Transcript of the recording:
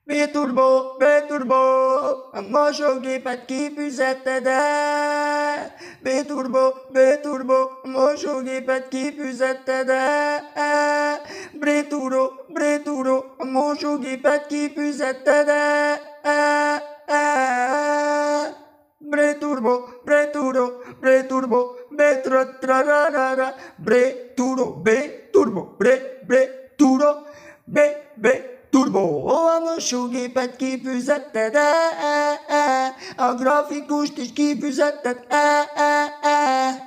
B-turbo, B-turbo, a mosógépet kifizetted-e? B-turbo, B-turbo, a mosógépet kifizetted-e? Bré-turbo, Bré-turbo, a mosógépet kifizetted-e? Bré-turbo, Bré-turbo, Bré-turbo, Bré-tra-tra-ra-ra-ra, Bré-turbo, B-turbo, Bré-turbo, B-turbo. A mosógépet kifizetted-e? A grafikust is kifizetted-e?